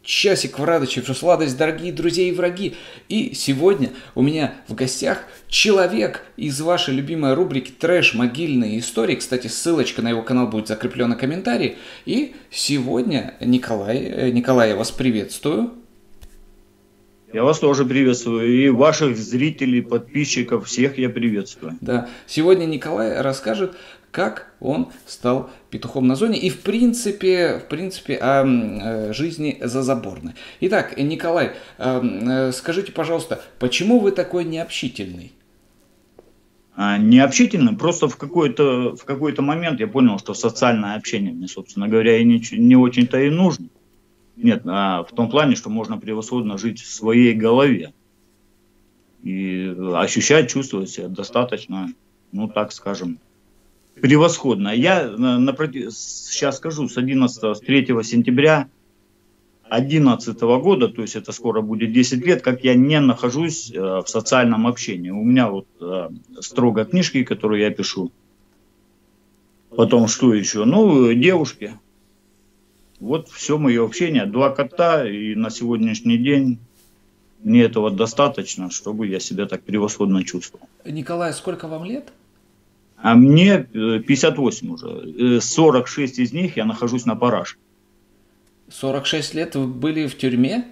Часик в радости, в сладость, дорогие друзья и враги. И сегодня у меня в гостях человек из вашей любимой рубрики «Трэш. Могильные истории». Кстати, ссылочка на его канал будет закреплена в комментарии. И сегодня Николай, я вас приветствую. Я вас тоже приветствую. И ваших зрителей, подписчиков, всех я приветствую. Да, сегодня Николай расскажет, как он стал петухом на зоне и в принципе о жизни зазаборной. Итак, Николай, скажите, пожалуйста, почему вы такой необщительный? Необщительным, просто в какой-то момент я понял, что социальное общение мне, собственно говоря, и не очень-то и нужно. Нет, в том плане, что можно превосходно жить в своей голове и ощущать, чувствовать себя достаточно, ну так скажем, превосходно. Я сейчас скажу, с 3 сентября 2011 года, то есть это скоро будет 10 лет, как я не нахожусь в социальном общении. У меня вот строго книжки, которые я пишу. Потом что еще? Ну, девушки. Вот все мое общение. 2 кота, и на сегодняшний день мне этого достаточно, чтобы я себя так превосходно чувствовал. Николай, сколько вам лет? А мне 58 уже. 46 из них я нахожусь на параше. 46 лет вы были в тюрьме?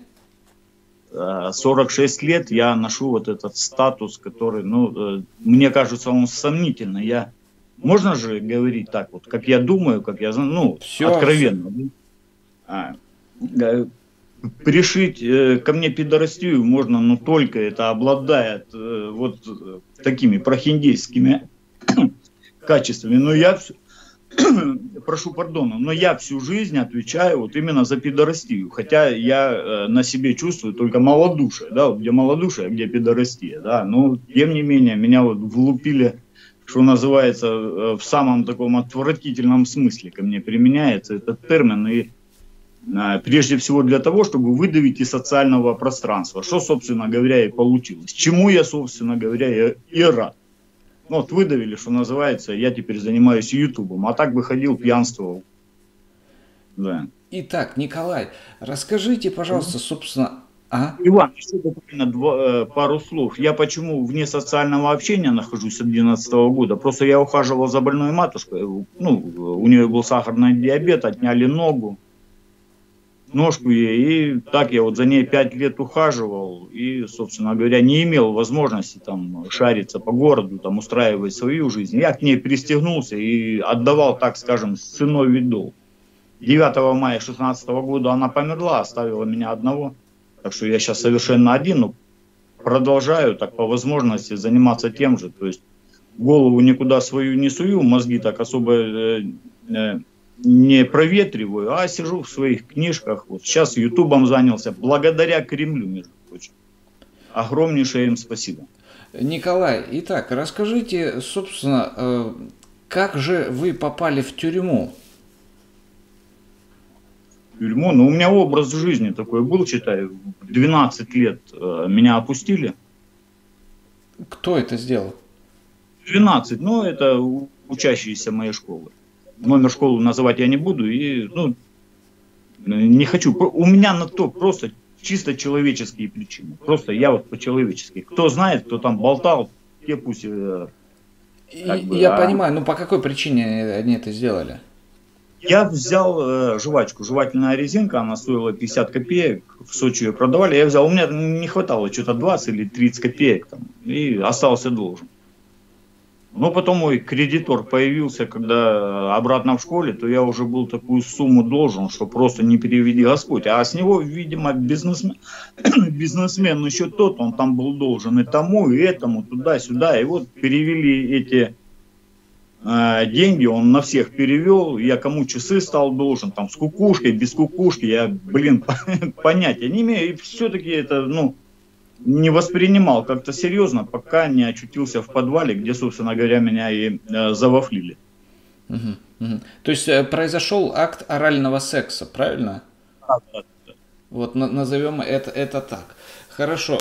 46 лет я ношу вот этот статус, который, ну, мне кажется, он сомнительный. Можно же говорить так вот, как я думаю, как я знаю, ну, Все, откровенно. Пришить ко мне пидорастию можно, но только это обладает вот такими прохиндейскими качествами. Но я, прошу пардона, но я всю жизнь отвечаю вот именно за пидорастию. Хотя я на себе чувствую только малодушие, да, где малодушие, а где пидорастия, да. Но тем не менее меня вот влупили, что называется, в самом таком отвратительном смысле ко мне применяется этот термин. И прежде всего для того, чтобы выдавить из социального пространства, что, собственно говоря, и получилось. Чему я, собственно говоря, и рад. Ну, вот выдавили, что называется, я теперь занимаюсь ютубом, а так бы ходил, пьянствовал. Да. Итак, Николай, расскажите, пожалуйста, собственно... Иван, еще буквально пару слов. Я почему вне социального общения нахожусь с 2011 года? Просто я ухаживал за больной матушкой. Ну, у нее был сахарный диабет, отняли ножку ей, и так я вот за ней 5 лет ухаживал, и, собственно говоря, не имел возможности там шариться по городу, там устраивать свою жизнь. Я к ней пристегнулся и отдавал, так скажем, сыновий долг. 9 мая 2016 года она померла, оставила меня одного, так что я сейчас совершенно один, но продолжаю так по возможности заниматься тем же, то есть голову никуда свою не сую, мозги так особо не проветриваю, а сижу в своих книжках. Вот сейчас ютубом занялся, благодаря Кремлю, между прочим. Огромнейшее им спасибо. Николай, итак, расскажите, собственно, как же вы попали в тюрьму? В тюрьму? Ну, у меня образ жизни такой был, считаю. 12 лет меня опустили. Кто это сделал? 12, ну, это учащиеся моей школы. Номер школы называть я не буду, и, ну, не хочу. У меня на то просто чисто человеческие причины. Просто я вот по-человечески. Кто знает, кто там болтал, те пусть... Я понимаю, ну по какой причине они это сделали? Я взял жвачку, жевательная резинка, она стоила 50 копеек, в Сочи ее продавали. Я взял, у меня не хватало что-то 20 или 30 копеек там, и остался должен. Но потом мой кредитор появился, когда обратно в школе, то я уже был такую сумму должен, что просто не переведи Господь. А с него, видимо, бизнесмен еще тот, он там был должен и тому, и этому, туда-сюда. И вот перевели эти деньги, он на всех перевел, я кому часы стал должен, там с кукушкой, без кукушки, я, понятия не имею. И все-таки это, ну... не воспринимал как-то серьезно, пока не очутился в подвале, где, собственно говоря, меня и завафлили. То есть произошел акт орального секса, правильно? Да. Вот назовем это так. Хорошо.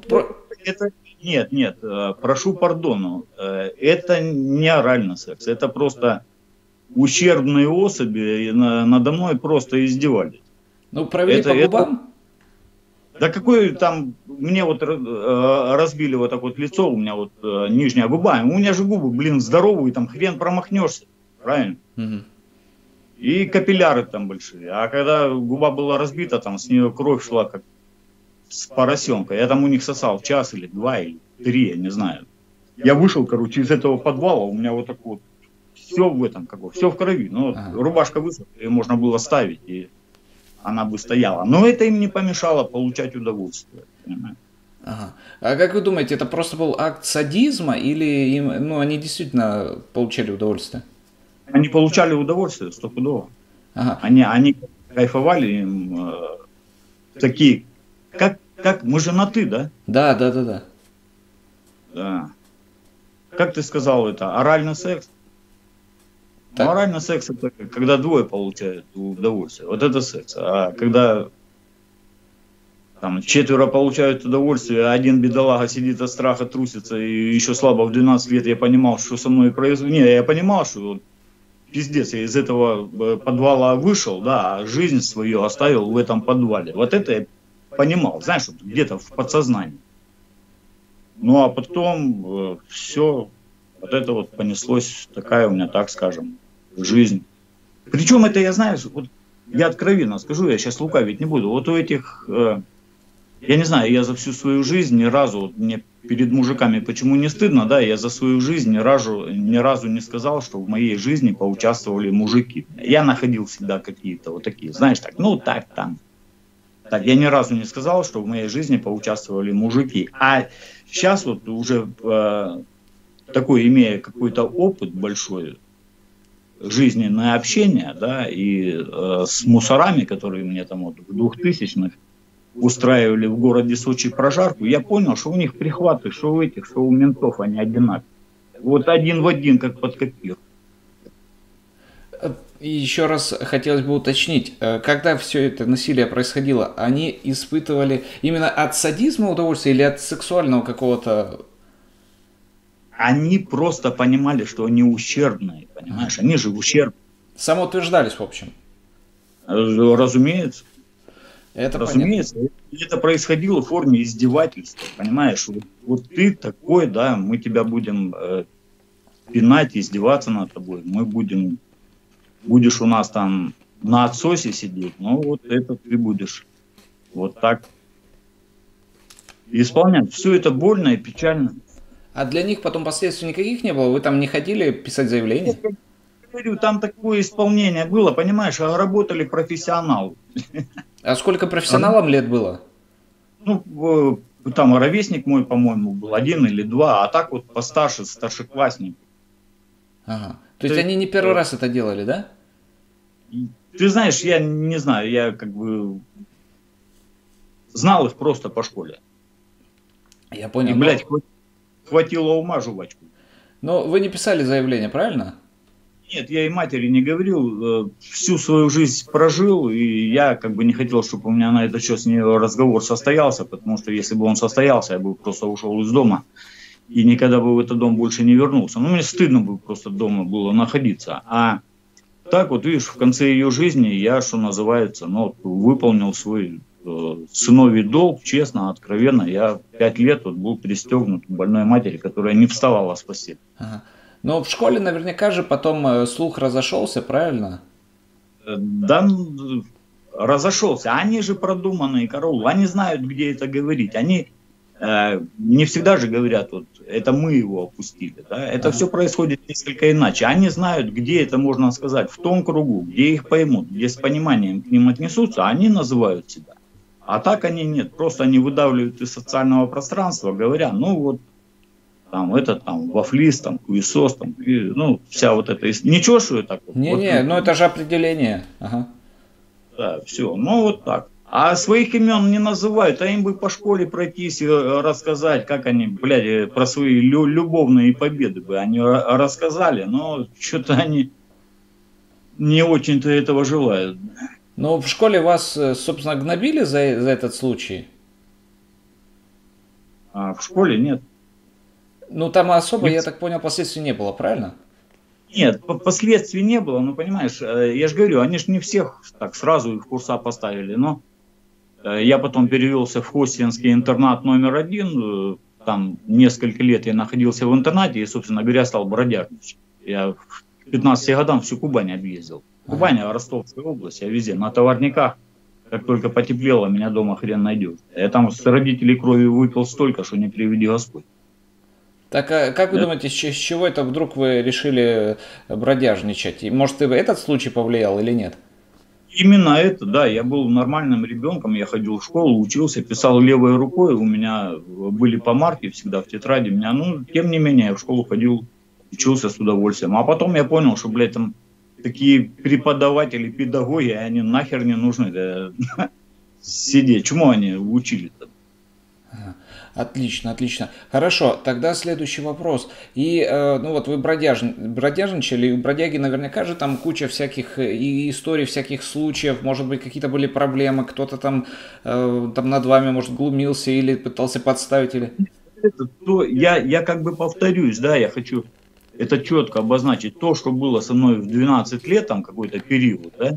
Нет, прошу пардону. Это не оральный секс, это просто ущербные особи надо мной просто издевались. Ну, провели по губам? Да какой там, мне вот разбили вот так вот лицо, у меня вот нижняя губа, у меня же губы, блин, здоровые, там хрен промахнешься, правильно? Угу. И капилляры там большие. А когда губа была разбита, там с нее кровь шла как с поросенка. Я там у них сосал час или два или три, я не знаю. Я вышел, короче, из этого подвала, у меня вот так вот все в этом, как бы, все в крови. Ну, рубашка высохла, ее можно было ставить, и она бы стояла. Но это им не помешало получать удовольствие, понимаешь? Ага. А как вы думаете, это просто был акт садизма или им, ну, они действительно получали удовольствие? Они получали удовольствие стопудово. Ага. Они кайфовали, им такие, как мы же на ты, да? Да, да, да, да. Да. Как ты сказал, это оральный секс? Ну, оральный секс это когда двое получают удовольствие. Вот это секс. А когда там четверо получают удовольствие, а один бедолага сидит от страха, трусится, и еще слабо в 12 лет я понимал, что со мной происходит. Не, я понимал, что пиздец, я из этого подвала вышел, да, а жизнь свою оставил в этом подвале. Вот это я понимал, знаешь, вот где-то в подсознании. Ну, а потом все, вот это вот понеслось, такая у меня, так скажем, жизнь. Причем это я знаю, вот я откровенно скажу, я сейчас лукавить не буду. Вот у этих, я не знаю, я за всю свою жизнь ни разу, вот мне перед мужиками почему не стыдно, да, я за свою жизнь ни разу не сказал, что в моей жизни поучаствовали мужики. Я находил всегда какие-то вот такие, знаешь, так, ну так там. Так, я ни разу не сказал, что в моей жизни поучаствовали мужики. А сейчас вот уже такой, имея какой-то опыт большой, жизненное общение, да, и с мусорами, которые мне там вот в 2000-х устраивали в городе Сочи прожарку, я понял, что у них прихваты, что у этих, что у ментов, они одинаковые. Вот один в один, как под копирку. И еще раз хотелось бы уточнить, когда все это насилие происходило, они испытывали именно от садизма удовольствие или от сексуального какого-то... Они просто понимали, что они ущербные, понимаешь? Они же ущербные. Самоутверждались, в общем. Разумеется. Это разумеется. Понятно. Это происходило в форме издевательства, понимаешь? Вот ты такой, да, мы тебя будем пинать, издеваться над тобой. Мы будешь у нас там на отсосе сидеть, но вот это ты будешь вот так исполнять. Все это больно и печально. А для них потом последствий никаких не было? Вы там не ходили писать заявление? Там такое исполнение было, понимаешь, работали профессионалы. А сколько профессионалам лет было? Ну, там ровесник мой, по-моему, был 1 или 2, а так вот постарше, старшеклассник. Ага. То есть они не первый раз это делали, да? Ты знаешь, я не знаю, я как бы знал их просто по школе. Я понял. И, блядь, хватило ума жвачку. Но вы не писали заявление, правильно? Нет, я и матери не говорил, всю свою жизнь прожил, и я как бы не хотел, чтобы у меня на этот счет с ней разговор состоялся, потому что если бы он состоялся, я бы просто ушел из дома и никогда бы в этот дом больше не вернулся. Ну, мне стыдно бы просто дома было находиться. А так вот, видишь, в конце ее жизни я, что называется, ну, выполнил свой сыновий долг, честно, откровенно. Я 5 лет вот был пристегнут к больной матери, которая не вставала с постели. Ага. Но в школе наверняка же потом слух разошелся, правильно? Да, разошелся. Они же продуманные коровы, они знают, где это говорить. Они не всегда же говорят, вот, это мы его опустили. Да? Это все происходит несколько иначе. Они знают, где это можно сказать, в том кругу, где их поймут, где с пониманием к ним отнесутся, они называют себя. А так они нет, просто они выдавливают из социального пространства, говоря, ну вот, там, это там, вафлист, там, хуесос, там, и, ну, вся вот эта... Ничего, что это такое? Не-не, ну это же определение. Ага. Да, все, ну вот так. А своих имен не называют, а им бы по школе пройтись и рассказать, как они, блядь, про свои любовные победы бы они рассказали, но что-то они не очень-то этого желают. Ну, в школе вас, собственно, гнобили за этот случай? А в школе нет. Ну, там особо, я так понял, последствий не было, правильно? Нет, последствий не было, ну понимаешь, я же говорю, они же не всех так сразу их в курса поставили, но я потом перевелся в хостинский интернат №1, там несколько лет я находился в интернате и, собственно говоря, стал бродяжничать. Я к 15 годам всю Кубань объездил. Кубань, Ростовская область, я везде, на товарниках. Как только потеплело, меня дома хрен найдешь. Я там с родителей крови выпил столько, что не приведи Господь. Так, а как вы думаете, с чего это вдруг вы решили бродяжничать? И, может, и этот случай повлиял или нет? Именно это, да, я был нормальным ребенком, я ходил в школу, учился, писал левой рукой, у меня были помарки всегда в тетради, меня, ну, тем не менее, я в школу ходил, учился с удовольствием. А потом я понял, что, блядь, там такие преподаватели, педагоги, они нахер не нужны, да, сидеть. Чему они учили-то? Отлично, отлично. Хорошо, тогда следующий вопрос. И, ну вот вы бродяжничали, и у бродяги наверняка же там куча всяких и историй, всяких случаев, может быть, какие-то были проблемы, кто-то там, там над вами, может, глумился или пытался подставить, или... Я как бы повторюсь, да, я хочу это четко обозначить. То, что было со мной в 12 лет, там какой-то период, да,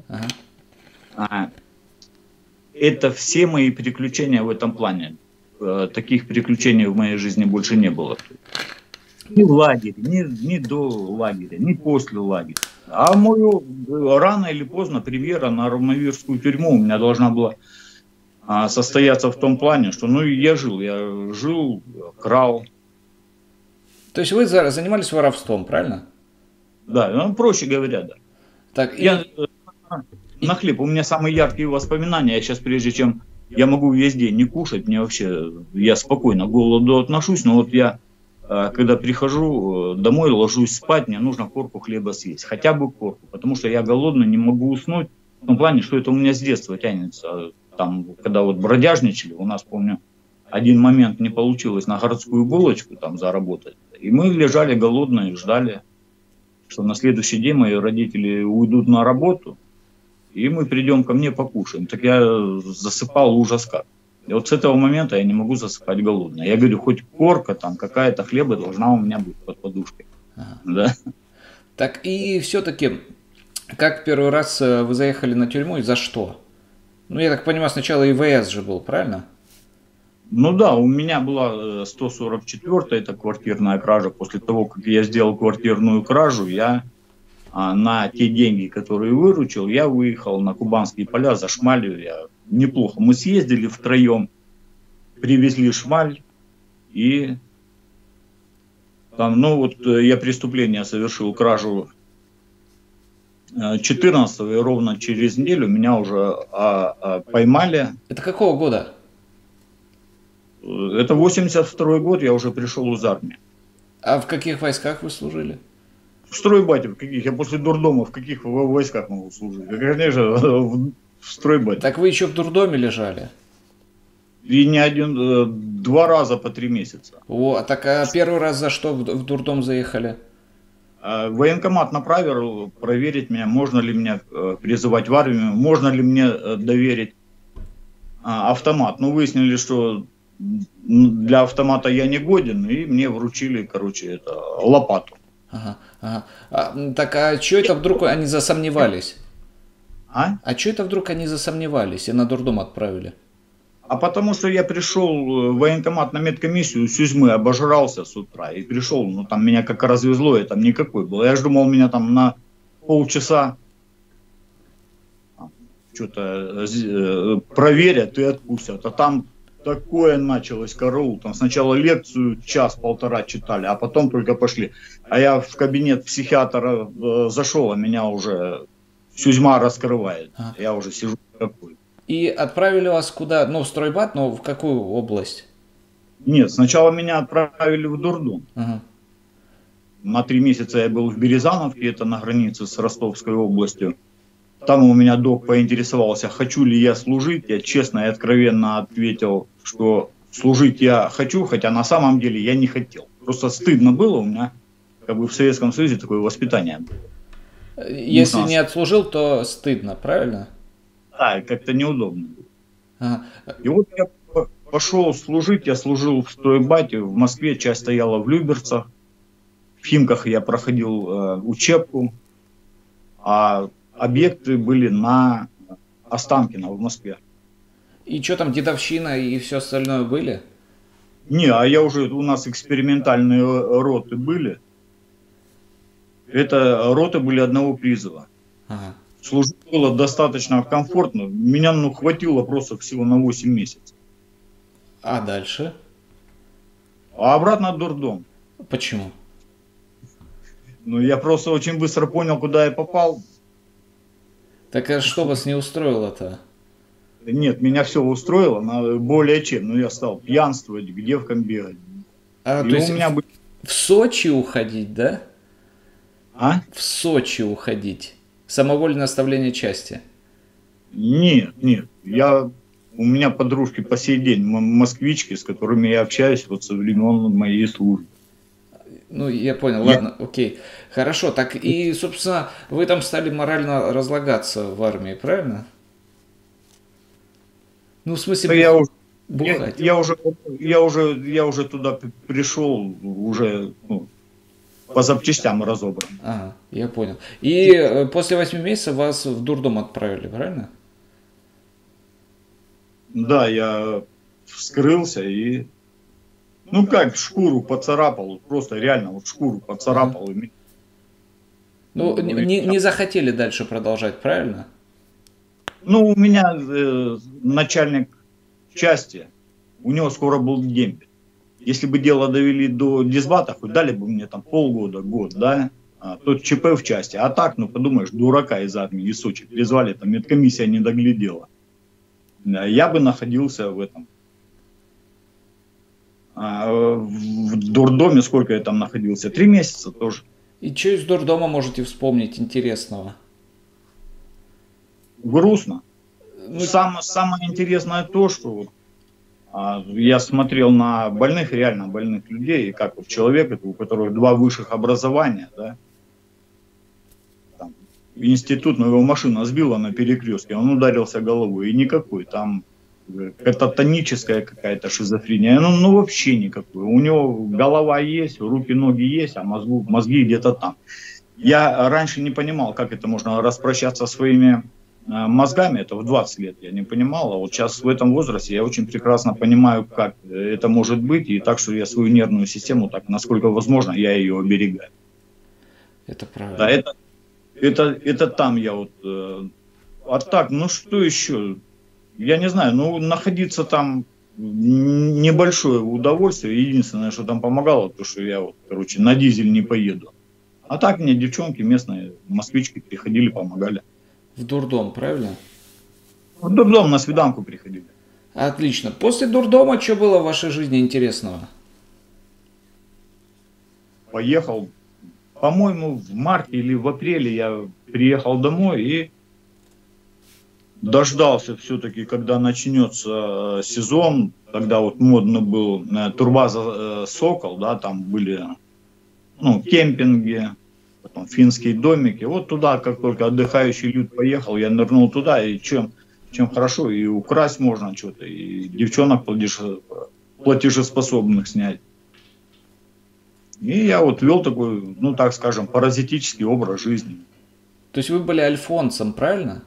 это все мои приключения в этом плане. Таких приключений в моей жизни больше не было. Ни в лагере, ни до лагеря, ни после лагеря. А мою рано или поздно премьера на Равновирскую тюрьму у меня должна была состояться в том плане, что ну я жил, крал. То есть вы занимались воровством, правильно? Да, ну, проще говоря, да. Так, на хлеб, у меня самые яркие воспоминания, я сейчас прежде чем я могу весь день не кушать, мне вообще, я спокойно к голоду отношусь, но вот я, когда прихожу домой, ложусь спать, мне нужно корку хлеба съесть, хотя бы корку, потому что я голодный, не могу уснуть, в том плане, что это у меня с детства тянется, там, когда вот бродяжничали, у нас, помню, один момент не получилось на городскую булочку там заработать, и мы лежали голодные, ждали, что на следующий день мои родители уйдут на работу, и мы придем ко мне покушаем. Так я засыпал ужас как. И вот с этого момента я не могу засыпать голодно. Я говорю, хоть корка там, какая-то хлеба должна у меня быть под подушкой. Да? Так и все-таки, как первый раз вы заехали на тюрьму и за что? Ну, я так понимаю, сначала ИВС же был, правильно? Ну да, у меня была 144-я, это квартирная кража. После того, как я сделал квартирную кражу, я на те деньги, которые выручил, я выехал на Кубанские поля за шмалью. Я неплохо. Мы съездили втроем, привезли шмаль и там, ну вот я преступление совершил, кражу 14-го, и ровно через неделю меня уже поймали. Это какого года? Это 82-й год, я уже пришел из армии. А в каких войсках вы служили? В стройбате, в каких? Я после дурдома в каких войсках могу служить? Конечно, в стройбате. Так вы еще в дурдоме лежали? И не один, 2 раза по 3 месяца. О, так а первый раз за что в дурдом заехали? Военкомат направил проверить меня, можно ли меня призывать в армию, можно ли мне доверить автомат. Ну, выяснили, что для автомата я не годен, и мне вручили, короче, это, лопату. Ага, ага. Так а что это вдруг они засомневались? А что это вдруг они засомневались и на дурдом отправили? А потому что я пришел в военкомат на медкомиссию, с Сюзьмы обожрался с утра и пришел, ну там меня как развезло, и там никакой был. Я же думал, меня там на полчаса что-то проверят и отпустят. А там такое началось, караул. Там сначала лекцию 1-1,5 читали, а потом только пошли. А я в кабинет психиатра зашел, а меня уже Сюзьма раскрывает. Я уже сижу такой. И отправили вас куда? Ну, в стройбат, но в какую область? Нет, сначала меня отправили в дурдом. На 3 месяца я был в Березановке, это на границе с Ростовской областью. Там у меня док поинтересовался, хочу ли я служить. Я честно и откровенно ответил, что служить я хочу, хотя на самом деле я не хотел. Просто стыдно было, у меня как бы в Советском Союзе такое воспитание было. Если не отслужил, то стыдно, правильно? Да, как-то неудобно было. И вот я пошел служить, я служил в стройбате, в Москве, часть стояла в Люберцах. в Химках я проходил учебку, а объекты были на Останкино в Москве. И что там, дедовщина и все остальное были? Не, а я уже, у нас экспериментальные роты были. Это роты были одного призыва. Ага. Служить было достаточно комфортно. Меня, хватило просто всего на 8 месяцев. А дальше? А обратно дурдом. Почему? Я просто очень быстро понял, куда я попал. Так а что вас не устроило-то? Нет, меня все устроило, более чем. Я стал пьянствовать, к девкам бегать. А, И то есть у меня в Сочи уходить, да? А? В Сочи уходить. Самовольное оставление части. Нет. У меня подружки по сей день, москвички, с которыми я общаюсь вот со времен моей службы. Я понял, ладно, окей. Хорошо, так и, собственно, вы там стали морально разлагаться в армии, правильно? В смысле, бухать. Я уже туда пришел, уже по запчастям разобран. Ага, я понял. И после 8 месяцев вас в дурдом отправили, правильно? Да, я вскрылся и... шкуру поцарапал, просто реально шкуру поцарапал. Ага. Не захотели дальше продолжать, правильно? У меня начальник части, у него скоро был дембель. Если бы дело довели до дисбата, хоть дали бы мне там полгода, год, да, тот ЧП в части. А так, подумаешь, дурака из армии, из Сочи призвали, там медкомиссия не доглядела. Я бы находился в этом. В дурдоме сколько я там находился? 3 месяца тоже. И что из дурдома можете вспомнить интересного? Грустно. Самое интересное то, что я смотрел на больных, реально больных людей, и как человек, у которого 2 высших образования, да, там, институт, но его машина сбила на перекрестке, он ударился головой, и никакой, там кататоническая какая-то шизофрения, вообще никакой. У него голова есть, руки, ноги есть, а мозги где-то там. Я раньше не понимал, как это можно распрощаться со своими мозгами, это в 20 лет я не понимал, а вот сейчас в этом возрасте я очень прекрасно понимаю, как это может быть, и так, что я свою нервную систему, так, насколько возможно, я ее оберегаю. Это правильно. Да, это там я вот... А так, что еще? Я не знаю, находиться там небольшое удовольствие, единственное, что там помогало, то, что я на дизель не поеду. А так мне девчонки местные, москвички приходили, помогали. В дурдом, правильно? В дурдом на свиданку приходили. Отлично. После дурдома что было в вашей жизни интересного? Поехал, по-моему, в марте или в апреле я приехал домой и дождался все-таки, когда начнется сезон. Тогда модно был турбаза «Сокол», да, там были кемпинги, потом финские домики. Вот туда, как только отдыхающий люд поехал, я нырнул туда, и чем хорошо, и украсть можно что-то, и девчонок платежеспособных снять. И я вел такой, так скажем, паразитический образ жизни. То есть вы были альфонсом, правильно?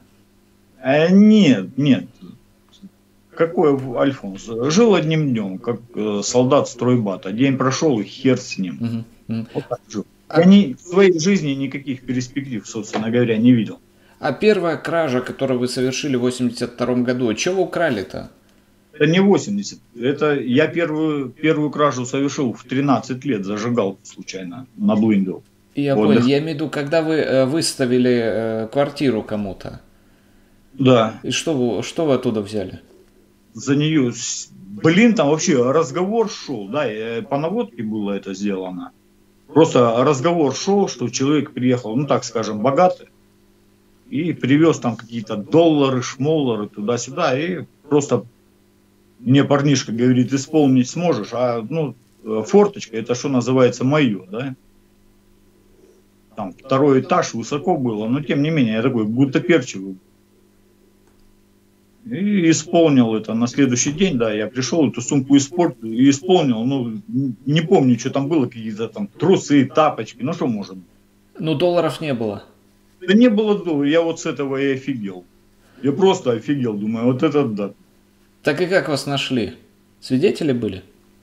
Нет. Какой альфонс? Жил одним днем, как солдат стройбата. День прошел, и хер с ним. Вот так жил. Я в своей жизни никаких перспектив, собственно говоря, не видел. А первая кража, которую вы совершили в 82 году, что вы украли-то? Это не 80. Это я первую кражу совершил в 13 лет, зажигалку случайно на Блиндл. Я понял. Я имею в виду, когда вы выставили квартиру кому-то. Да. И что вы оттуда взяли? За нее, там вообще разговор шел, да, по наводке было это сделано. Просто разговор шел, что человек приехал, так скажем, богатый, и привез там какие-то доллары, шмоллары туда-сюда, и просто мне парнишка говорит, исполнить сможешь, форточка, это что называется мое, да. Там 2-й этаж, высоко было, но тем не менее, я такой гутоперчивый. И исполнил это на следующий день, да, я пришел, эту сумку и исполнил, ну, не помню, что там было, какие-то там трусы, тапочки, ну, что может быть. Ну, долларов не было. Да не было долларов, я вот с этого и офигел. Я просто офигел, думаю, вот это да. Так и как вас нашли? Свидетели были?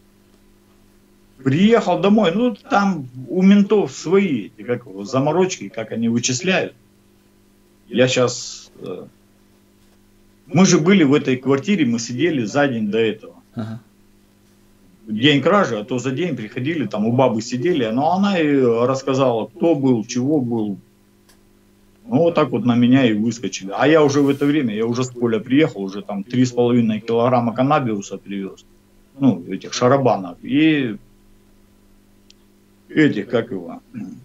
Приехал домой, ну, там у ментов свои, эти, как его, заморочки, как они вычисляют. Я сейчас... Мы же были в этой квартире, мы сидели за день до этого. Ага. День кражи, а то за день приходили, там у бабы сидели, но она и рассказала, кто был, чего был. Ну, вот так вот на меня и выскочили. А я уже в это время, я уже с поля приехал, уже там 3,5 килограмма каннабиуса привез. Ну, этих шарабанов. И этих, как его,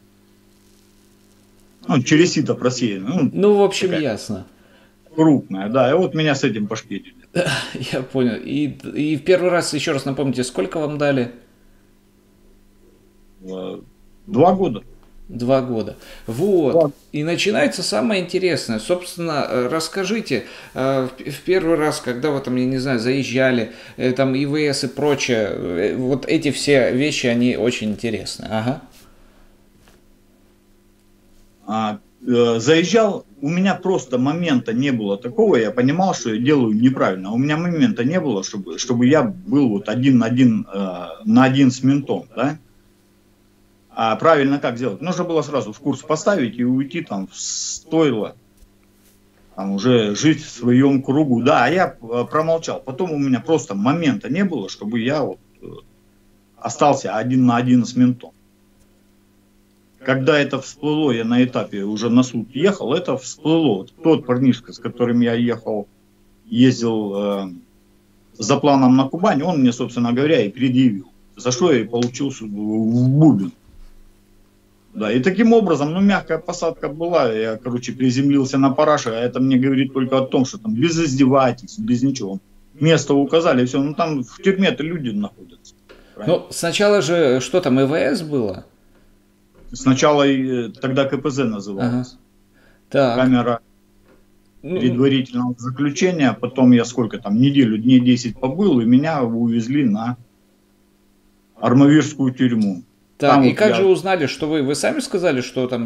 ну, через сито просеяно. Ну, в общем, ясно. Крупная, да. И вот меня с этим пошпедили. Я понял. И в первый раз, еще раз напомните, сколько вам дали? 2 года. 2 года. Вот. И начинается самое интересное. Собственно, расскажите, в первый раз, когда вы там, я не знаю, заезжали, там ИВС и прочее, вот эти все вещи, они очень интересны. Ага. Заезжал, у меня просто момента не было такого, я понимал, что я делаю неправильно. У меня момента не было, чтобы я был вот один на один с ментом, да? А правильно как сделать? Нужно было сразу в курс поставить и уйти там в стойло, там уже жить в своем кругу. Да, а я промолчал. Потом у меня просто момента не было, чтобы я вот остался один на один с ментом. Когда это всплыло, я на этапе уже на суд ехал, это всплыло. Тот парнишка, с которым я ездил за планом на Кубань, он мне, собственно говоря, и предъявил. За что я и получил в бубен. Да, и таким образом, ну, мягкая посадка была, я, короче, приземлился на параше, а это мне говорит только о том, что там без издевательств, без ничего. Место указали, и все, ну, там в тюрьме-то люди находятся. Правильно? Ну, сначала же, что там, ИВС было? Сначала тогда КПЗ называлось. Ага. Так. Камера предварительного заключения, потом я сколько там, неделю, дней 10 побыл, и меня увезли на Армавирскую тюрьму. Так, там и вот как же узнали, что вы сами сказали, что там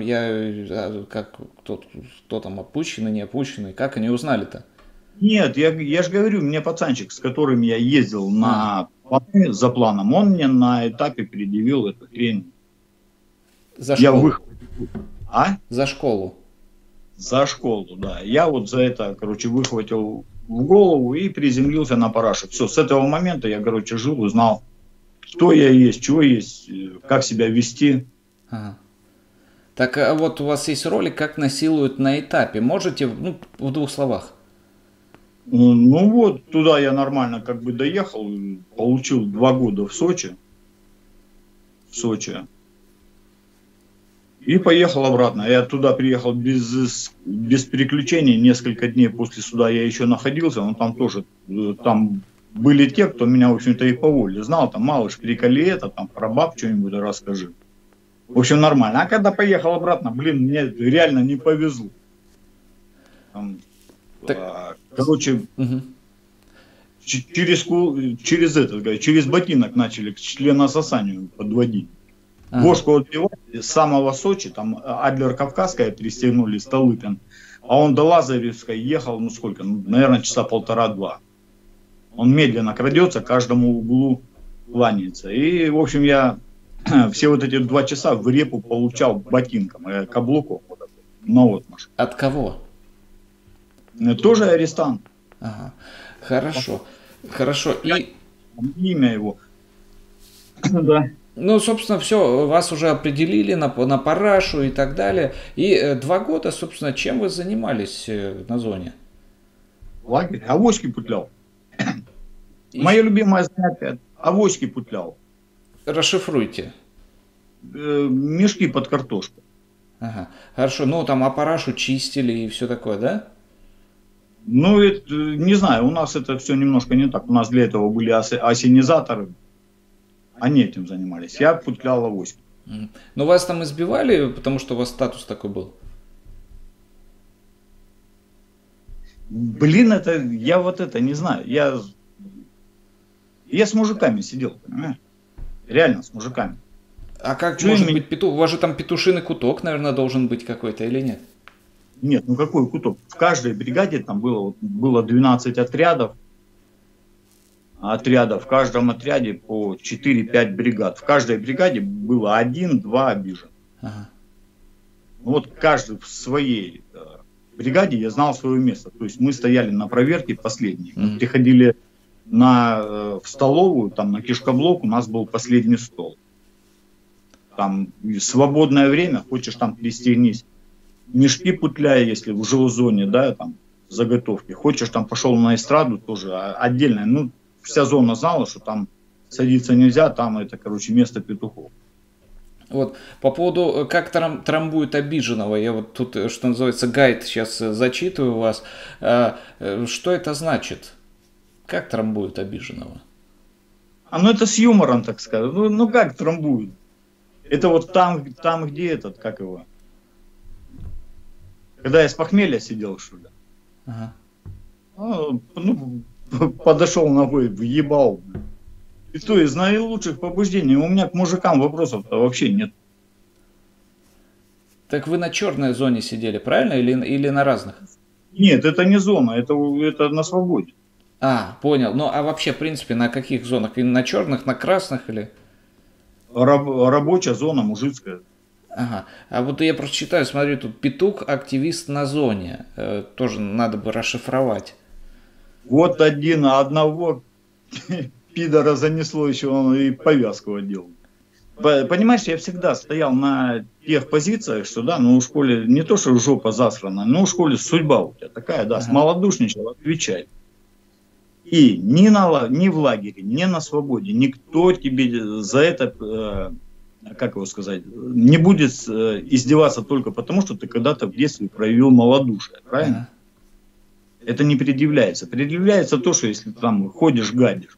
кто там опущенный, не опущенный, как они узнали-то? Нет, я же говорю, мне пацанчик, с которым я ездил за планом, он мне на этапе предъявил эту хрень. За школу? За школу? За школу, да. Я вот за это, короче, выхватил в голову и приземлился на параше. Все, с этого момента я, короче, жил, узнал, кто я есть, чего есть, как себя вести. Ага. Так, а вот у вас есть ролик, как насилуют на этапе. Можете, ну, в 2 словах? Ну вот, туда я нормально как бы доехал, получил 2 года в Сочи. И поехал обратно. Я туда приехал без приключений. Несколько дней после суда я еще находился, но там тоже, там были те, кто меня, в общем-то, и по воле знал. Там, малыш, переколи это, там, про баб что-нибудь расскажи. В общем, нормально. А когда поехал обратно, блин, мне реально не повезло. Там, короче, через ботинок начали к членососанию подводить. Бошку отбивать с самого Сочи, там Адлер Кавказская пристегнули, Столыпин, а он до Лазаревской ехал, ну сколько, наверное, часа 1,5-2. Он медленно крадется, каждому углу кланяется. И, в общем, я все вот эти 2 часа в репу получал ботинком, каблуком. Ну вот, Маша. От кого? Тоже арестант. Ага. Хорошо. Хорошо. И имя его. Да. Ну, собственно, все, вас уже определили на парашу и так далее. И 2 года, собственно, чем вы занимались на зоне? Лагерь. Авоськи путлял. Мое любимое занятие – авоськи путлял. Расшифруйте. Мешки под картошку. Ага. Хорошо, ну там парашу чистили и все такое, да? Ну, это, не знаю, у нас это все немножко не так. У нас для этого были осенизаторы. Они этим занимались. Я путлял авоськи. Но вас там избивали, потому что у вас статус такой был? Блин, это, я вот это не знаю. Я с мужиками сидел, понимаешь? Реально с мужиками. А как Чё может им- быть петух? У вас же там петушиный куток, наверное, должен быть какой-то или нет? Нет, ну какой куток? В каждой бригаде там было 12 отрядов. В каждом отряде по 4-5 бригад. В каждой бригаде было 1-2 обиженных. Ага. Вот каждый в своей бригаде я знал свое место. То есть мы стояли на проверке последней. Мы приходили в столовую, там на кишкоблок, у нас был последний стол. Там свободное время, хочешь там пристегнись, мешки путляя, если уже в зоне, да, там заготовки. Хочешь там пошел на эстраду, тоже отдельно. Ну, вся зона знала, что там садиться нельзя, там это, короче, место петухов. Вот, по поводу, как трамбуют обиженного, я вот тут, что называется, гайд сейчас зачитываю вас. Что это значит? Как трамбуют обиженного? Ну это с юмором, так сказать. Ну как трамбуют? Это вот там, где этот, как его? Когда я с похмелья сидел, что ли. Ага. Ну, подошел ногой, въебал. И то из наилучших побуждений. У меня к мужикам вопросов-то вообще нет. Так вы на черной зоне сидели, правильно? Или на разных? Нет, это не зона, это на свободе. А, понял. Ну, а вообще, в принципе, на каких зонах? И на черных, на красных или? Рабочая зона, мужицкая. Ага. А вот я просто читаю, смотрю, тут петух, активист на зоне. Тоже надо бы расшифровать. Вот одного пидора занесло, еще он и повязку одел. Понимаешь, я всегда стоял на тех позициях, что да, ну в школе не то, что жопа засрана, но в школе судьба у тебя такая, да, смолодушничал, отвечай. И ни в лагере, ни на свободе никто тебе за это, как его сказать, не будет издеваться только потому, что ты когда-то в детстве проявил малодушие, правильно? Это не предъявляется. Предъявляется то, что если ты там ходишь, гадишь.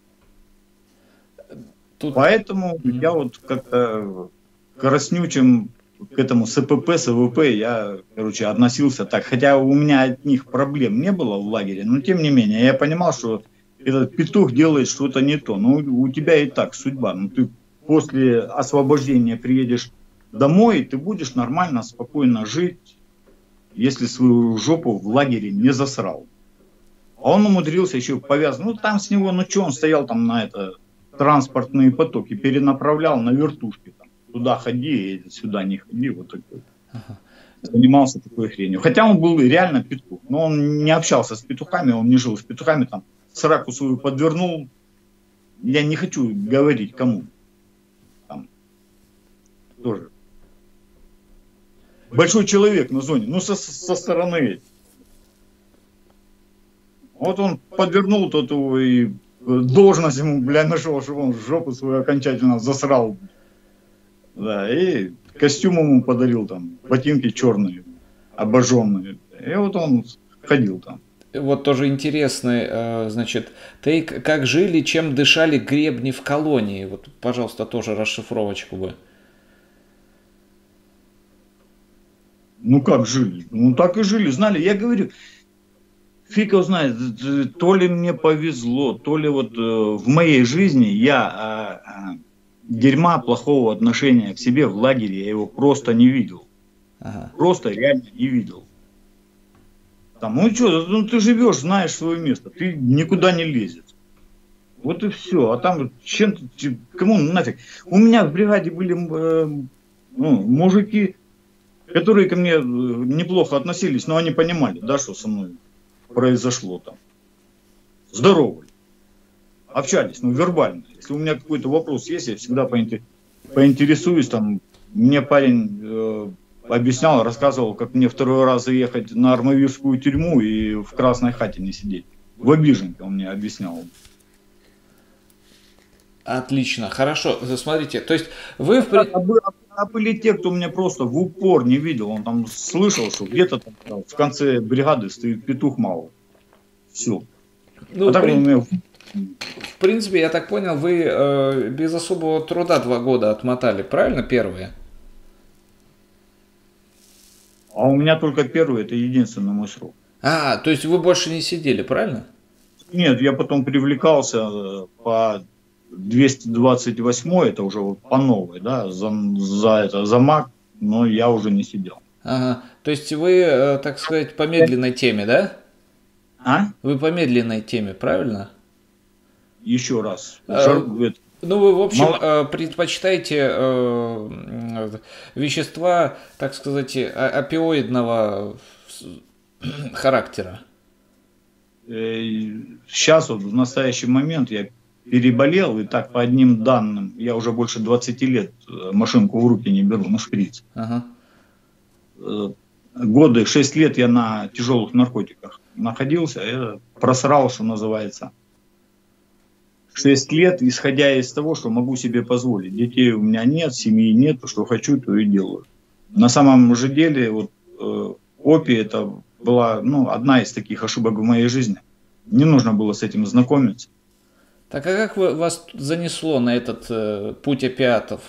Поэтому я вот как-то краснючим к этому СПП, СВП я, короче, относился так. Хотя у меня от них проблем не было в лагере, но тем не менее я понимал, что этот петух делает что-то не то. Ну, у тебя и так судьба. Ну, ты после освобождения приедешь домой, ты будешь нормально, спокойно жить, если свою жопу в лагере не засрал. А он умудрился еще повязать. Ну, там с него, ну, что, он стоял там на транспортные потоки, перенаправлял на вертушке. Там, туда ходи, сюда не ходи, вот такой. Занимался такой хренью. Хотя он был реально петух. Но он не общался с петухами, он не жил с петухами. Там сраку свою подвернул. Я не хочу говорить кому. Там тоже. Большой человек на зоне. Ну, со стороны. Вот он подвернул тот его и должность ему, бля, нашел, чтобы он жопу свою окончательно засрал. Да, и костюм ему подарил там, ботинки черные, обожженные. И вот он ходил там. Вот тоже интересный, значит, тейк, как жили, чем дышали гребни в колонии. Вот, пожалуйста, тоже расшифровочку бы. Ну как жили? Ну так и жили, знали. Я говорю, фиг его знает, то ли мне повезло, то ли вот в моей жизни я дерьма, плохого отношения к себе в лагере, я его просто не видел. Ага. Просто реально не видел. Там, ну что, ну ты живешь, знаешь свое место, ты никуда не лезешь. Вот и все. А там чем-то, кому нафиг. У меня в бригаде были мужики, которые ко мне неплохо относились, но они понимали, да, что со мной произошло там. Здоровые. Общались, ну, вербально. Если у меня какой-то вопрос есть, я всегда поинтересуюсь, там, мне парень объяснял, рассказывал, как мне второй раз заехать на Армавирскую тюрьму и в Красной хате не сидеть. В Обиженке он мне объяснял. Отлично, хорошо, смотрите, то есть вы... А были те, кто меня просто в упор не видел, он там слышал, что где-то там в конце бригады стоит петух мало. Все. Ну, а так он меня... В принципе, я так понял, вы без особого труда 2 года отмотали, правильно, первые? А у меня только первый, это единственный мой срок. А, то есть вы больше не сидели, правильно? Нет, я потом привлекался по 228, это уже вот по новой, да, за МАК, но я уже не сидел. Ага. То есть вы, так сказать, по медленной теме, да? А? Вы по медленной теме, правильно? Еще раз. Э, Ну, вы, в общем, Мало- предпочитаете вещества, так сказать, опиоидного характера. Сейчас вот в настоящий момент я переболел, и так по одним данным, я уже больше 20 лет машинку в руки не беру, на шприц. Ага. Годы, 6 лет я на тяжелых наркотиках находился, я просрал, что называется. 6 лет, исходя из того, что могу себе позволить. Детей у меня нет, семьи нет, что хочу, то и делаю. На самом же деле, вот опий это была одна из таких ошибок в моей жизни. Не нужно было с этим знакомиться. Так а как вас занесло на этот путь опиатов?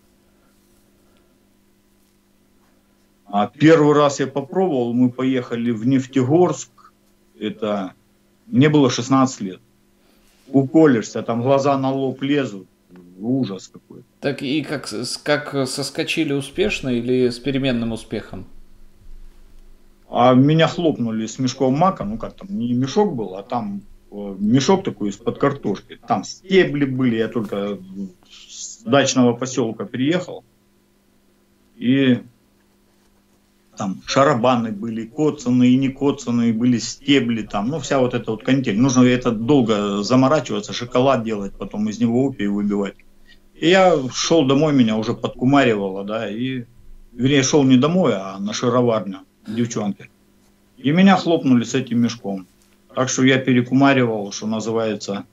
А первый раз я попробовал, мы поехали в Нефтегорск, мне было 16 лет. Уколешься, там глаза на лоб лезут, ужас какой-то. Так и как соскочили успешно или с переменным успехом? А меня хлопнули с мешком мака, как там, не мешок был, а там мешок такой из-под картошки. Там стебли были, я только с дачного поселка приехал. И там шарабаны были, коцанные и не коцанные, были стебли там, вся вот эта вот канитель. Нужно это долго заморачиваться, шоколад делать, потом из него опий выбивать. И я шел домой, меня уже подкумаривало, да, вернее, шел не домой, а на шароварню девчонки. И меня хлопнули с этим мешком. Так что я перекумаривал, что называется,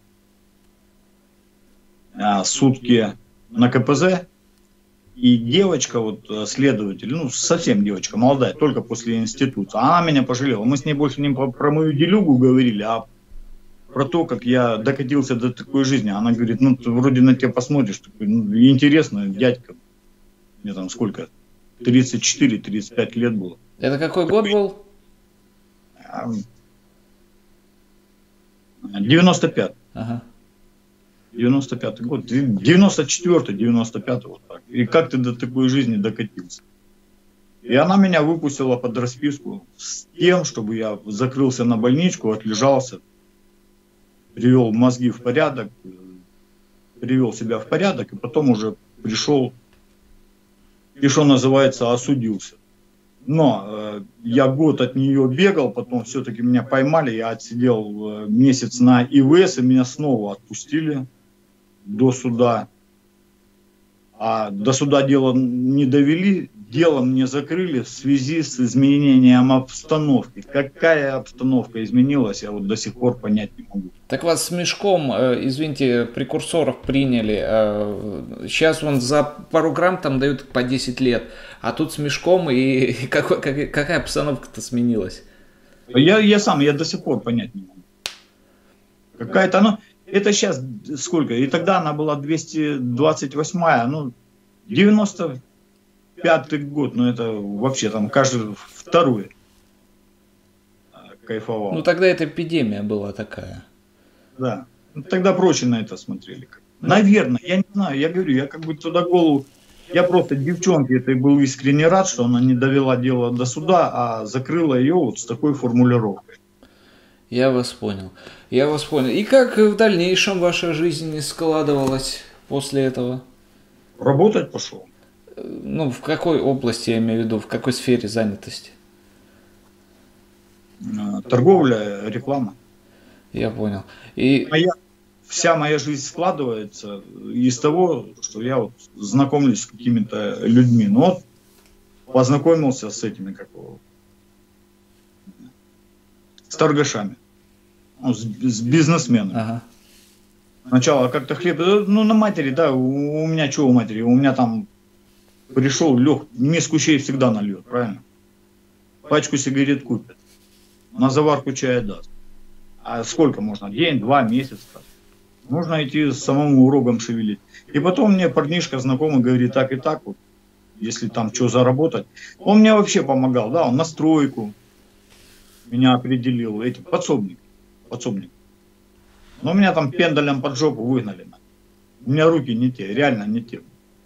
сутки на КПЗ. И девочка, следователь, совсем девочка, молодая, только после института, она меня пожалела. Мы с ней больше не про мою делюгу говорили, а про то, как я докатился до такой жизни. Она говорит, ты вроде на тебя посмотришь, такой, интересно, дядька. Мне там сколько? 34-35 лет было. Это какой год был? 95. Ага. 95-й год, 94-й, 95-й, вот так. И как ты до такой жизни докатился? И она меня выпустила под расписку с тем, чтобы я закрылся на больничку, отлежался, привел мозги в порядок, привел себя в порядок, и потом уже пришел, и что называется, осудился. Но я год от нее бегал, потом все-таки меня поймали, я отсидел месяц на ИВС, и меня снова отпустили до суда. А до суда дело не довели, дело мне закрыли в связи с изменением обстановки. Какая обстановка изменилась, я до сих пор понять не могу. Так вас с мешком, извините, прекурсоров приняли. Сейчас за пару грамм там дают по 10 лет. А тут с мешком, и какая обстановка-то сменилась? Я до сих пор понять не могу. Какая-то, это сейчас сколько? И тогда она была 228-я, 95-й год, это вообще там каждый второй кайфовал. Тогда это эпидемия была такая. Да. Тогда проще на это смотрели. Наверное, я не знаю, я говорю, я туда голову... Я просто девчонке этой был искренне рад, что она не довела дело до суда, а закрыла ее с такой формулировкой. Я вас понял. И как в дальнейшем ваша жизнь складывалась после этого? Работать пошел. В какой области, я имею в виду, в какой сфере занятости? Торговля, реклама. Я понял. Вся моя жизнь складывается из того, что я знакомлюсь с какими-то людьми. Познакомился с этими, с торгашами, с бизнесменами. Ага. Сначала как-то хлеб, на матери, да, у меня что у матери? У меня там пришел, лег, миску чая всегда нальет, правильно? Пачку сигарет купит, на заварку чая даст. А сколько можно? День, 2 месяца. Нужно идти самому рогом шевелить. И потом мне парнишка знакомый говорит, так и так, если там что заработать. Он мне вообще помогал, да, он на стройку. меня определил эти подсобник. Но меня там пендалем под жопу выгнали. У меня руки не те, реально не те.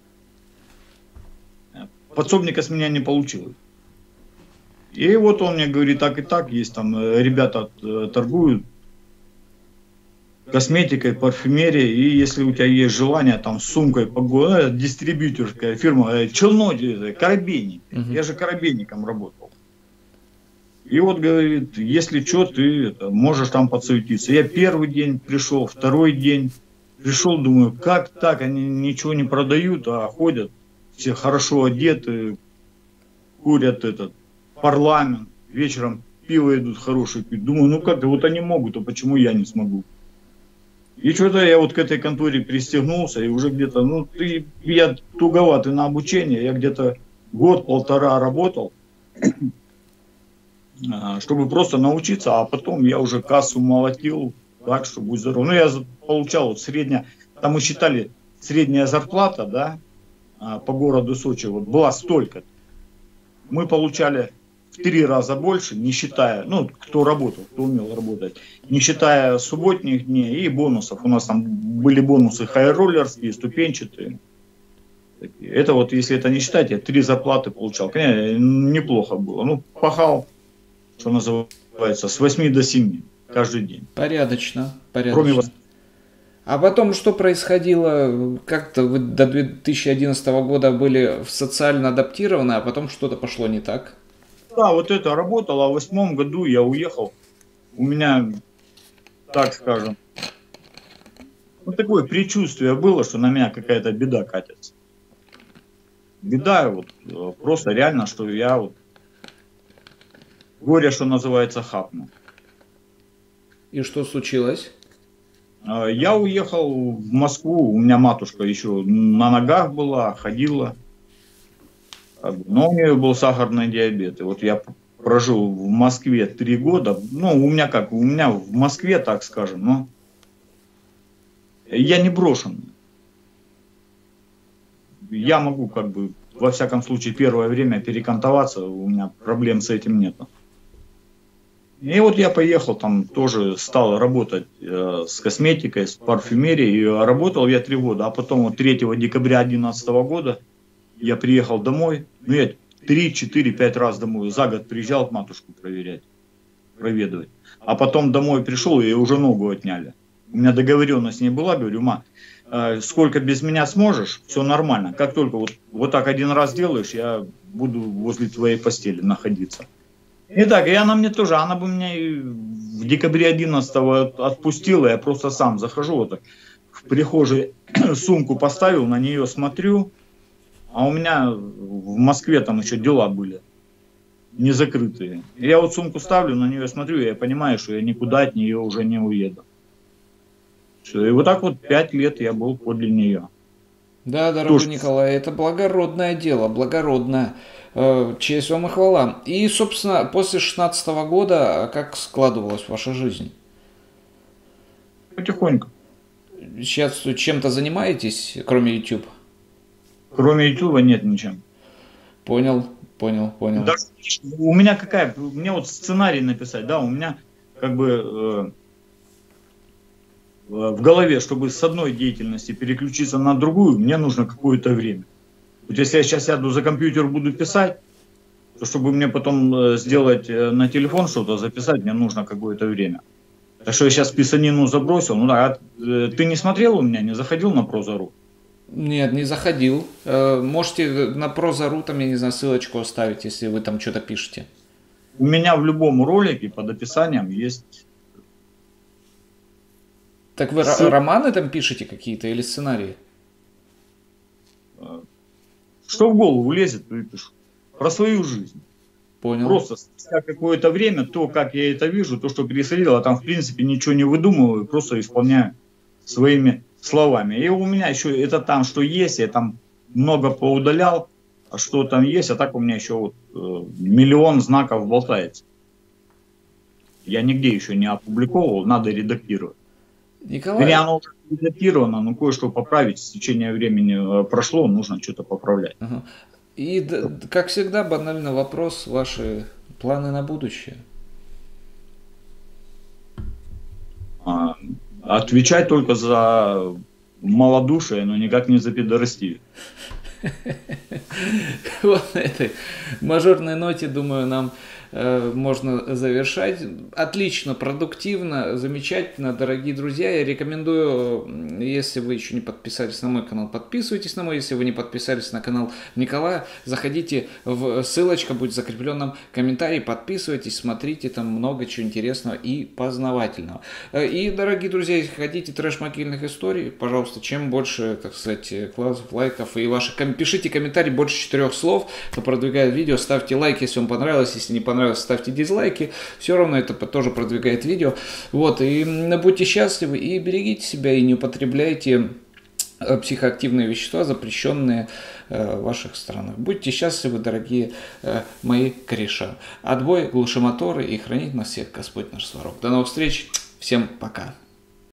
Подсобника с меня не получилось. И вот он мне говорит, так и так, есть там ребята торгуют косметикой, парфюмерией, и если у тебя есть желание, там, с сумкой, дистрибьюторская фирма, челночь, коробейник. Я же коробейником работал. И вот говорит, если что, ты можешь там подсуетиться. Я первый день пришел, второй день пришел, думаю, как так, они ничего не продают, а ходят, все хорошо одеты, курят этот парламент, вечером пиво идут хорошее пить. Думаю, ну как, вот они могут, а почему я не смогу? И что-то я вот к этой конторе пристегнулся, и уже где-то, ну, я туговатый на обучение, я где-то год-полтора работал, чтобы просто научиться, а потом я уже кассу молотил, так, что будь здоров. Ну, я получал вот средняя, там мы считали, средняя зарплата, да, по городу Сочи, вот была столько. Мы получали в 3 раза больше, не считая, ну, кто работал, кто умел работать, не считая субботних дней и бонусов. У нас там были бонусы хайроллерские, ступенчатые. Это вот, если это не считать, я 3 зарплаты получал. Конечно, неплохо было. Ну, пахал, что называется, с 8 до 7 каждый день. Порядочно, Кроме вас. А потом что происходило? Как-то вы до 2011 года были социально адаптированы, а потом что-то пошло не так? Да, вот это работало, а в 2008 году я уехал. У меня, так скажем, вот такое предчувствие было, что на меня какая-то беда катится. Беда вот просто реально, что я вот горе, что называется, хапнул. И что случилось? Я уехал в Москву, у меня матушка еще на ногах была, ходила, но у нее был сахарный диабет. И вот я прожил в Москве 3 года, ну у меня в Москве, так скажем, но я не брошен. Я могу как бы, во всяком случае, первое время перекантоваться, у меня проблем с этим нет. И вот я поехал, там тоже стал работать с косметикой, с парфюмерией. И работал я 3 года, а потом вот 3 декабря 2011 года я приехал домой. Ну, я 3, 4, 5 раз домой за год приезжал матушку проведывать. А потом домой пришел, и уже ногу отняли. У меня договоренность не была, говорю, сколько без меня сможешь, все нормально. Как только вот так 1 раз делаешь, я буду возле твоей постели находиться. Итак, и она мне тоже, она бы меня в декабре 11-го отпустила, я просто сам захожу вот так, в прихожей сумку поставил, на нее смотрю, а у меня в Москве там еще дела были, не закрытые. И я вот сумку ставлю, на нее смотрю, и я понимаю, что я никуда от нее уже не уеду. Все, и вот так вот 5 лет я был подле нее. Да, дорогой Николай, это благородное дело, благородное. Честь вам и хвала. И, собственно, после 2016 года как складывалась ваша жизнь? Потихоньку. Сейчас чем-то занимаетесь, кроме YouTube? Кроме YouTube нет ничем. Понял. Да, у меня мне вот сценарий написать, да, у меня как бы в голове, чтобы с одной деятельности переключиться на другую, мне нужно какое-то время. Вот если я сейчас сяду за компьютер, буду писать, то чтобы мне потом сделать на телефон что-то, записать, мне нужно какое-то время. Так что я сейчас писанину забросил. Ну да, ты не смотрел у меня, не заходил на Проза.ру? Нет, не заходил. Можете на Проза.ру, там, я не знаю, ссылочку оставить, если вы там что-то пишете. У меня в любом ролике под описанием есть... Так вы романы там пишете какие-то или сценарии? Что в голову лезет, то и пишу. Про свою жизнь. Понял. Просто спустя какое-то время, то, как я это вижу, то, что происходило, там, в принципе, ничего не выдумываю, просто исполняю своими словами. И у меня еще это там, что есть, я там много поудалял, а что там есть, а так у меня еще вот, 1 миллион знаков болтается. Я нигде еще не опубликовал, надо редактировать. Николай... Оно уже редактировано, но кое-что поправить, с течением времени прошло, нужно что-то поправлять. Ага. И, как всегда, банальный вопрос, ваши планы на будущее? Отвечать только за малодушие, но никак не за пидорастию. Вот на этой мажорной ноте, думаю, нам можно завершать. Отлично, продуктивно, замечательно, дорогие друзья. Я рекомендую, если вы еще не подписались на мой канал, подписывайтесь на мой. Если вы не подписались на канал Николая, заходите, ссылочка будет в закрепленном комментарии, подписывайтесь, смотрите, там много чего интересного и познавательного. И, дорогие друзья, если хотите трэш-могильных историй, пожалуйста, чем больше, так сказать, классов, лайков и ваших, пишите комментарий больше 4 слов, кто продвигает видео, ставьте лайк, если вам понравилось, если не понравилось, ставьте дизлайки, все равно это тоже продвигает видео. Вот, и будьте счастливы, и берегите себя, и не употребляйте психоактивные вещества, запрещенные в ваших странах. Будьте счастливы, дорогие мои кореша. Отбой, глуши моторы, и хранит нас всех Господь наш Сварог. До новых встреч, всем пока.